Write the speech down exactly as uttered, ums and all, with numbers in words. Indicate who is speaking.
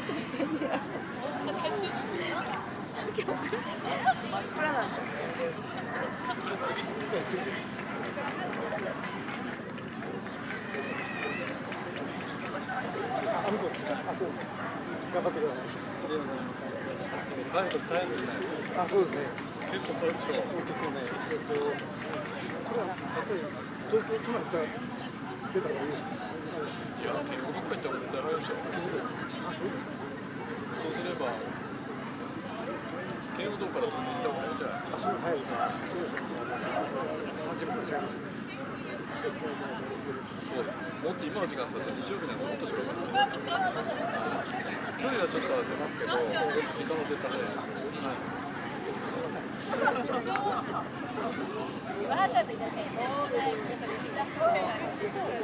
Speaker 1: 撮ってんねや。今日真っ暗なんじゃん。
Speaker 2: 次、次です。あ、向こうですか。あ、そうですか。頑張ってください。
Speaker 3: 帰ると大変ですね。
Speaker 2: あ、そうですね。
Speaker 3: 結構これと
Speaker 2: 結構ね、えっと、これはやっぱり東京都内から出た方がいいですか。
Speaker 3: いや、県国会って絶対早いでしょ。
Speaker 2: あ、そうですか。
Speaker 3: そうすれば、県央道から飛んでいった方がいいんじゃないですか。
Speaker 2: あ、そう早いです。そうですか。三十分違います。
Speaker 3: そうですね。もっと今の時間だと日曜日なんかもっとしろかな。距離はちょっと出ますけど、時間は絶対早い。はい。
Speaker 4: わざといらっしゃい。